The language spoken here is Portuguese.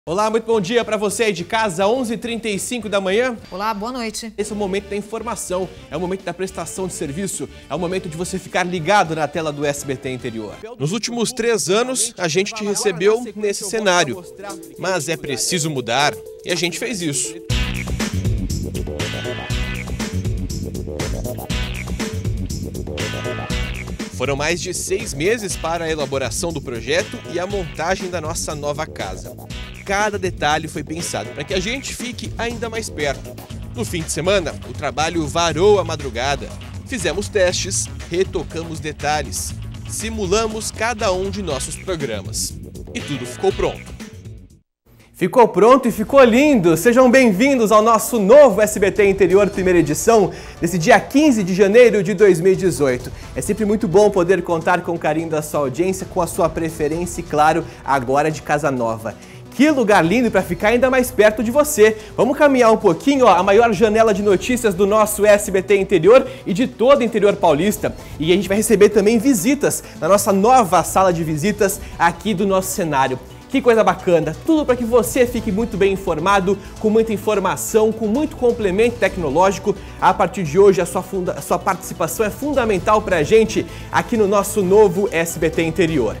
Olá, muito bom dia para você aí de casa, 11h35 da manhã. Olá, boa noite. Esse é o momento da informação, é o momento da prestação de serviço, é o momento de você ficar ligado na tela do SBT Interior. Nos últimos 3 anos, a gente te recebeu nesse cenário, mas é preciso mudar e a gente fez isso. Foram mais de 6 meses para a elaboração do projeto e a montagem da nossa nova casa. Cada detalhe foi pensado para que a gente fique ainda mais perto. No fim de semana, o trabalho varou a madrugada. Fizemos testes, retocamos detalhes, simulamos cada um de nossos programas. E tudo ficou pronto. Ficou pronto e ficou lindo! Sejam bem-vindos ao nosso novo SBT Interior primeira edição, nesse dia 15 de janeiro de 2018. É sempre muito bom poder contar com o carinho da sua audiência, com a sua preferência e, claro, agora de casa nova. Que lugar lindo para ficar ainda mais perto de você. Vamos caminhar um pouquinho, a maior janela de notícias do nosso SBT Interior e de todo o interior paulista. E a gente vai receber também visitas na nossa nova sala de visitas aqui do nosso cenário. Que coisa bacana, tudo para que você fique muito bem informado, com muita informação, com muito complemento tecnológico. A partir de hoje, a sua participação é fundamental para a gente aqui no nosso novo SBT Interior.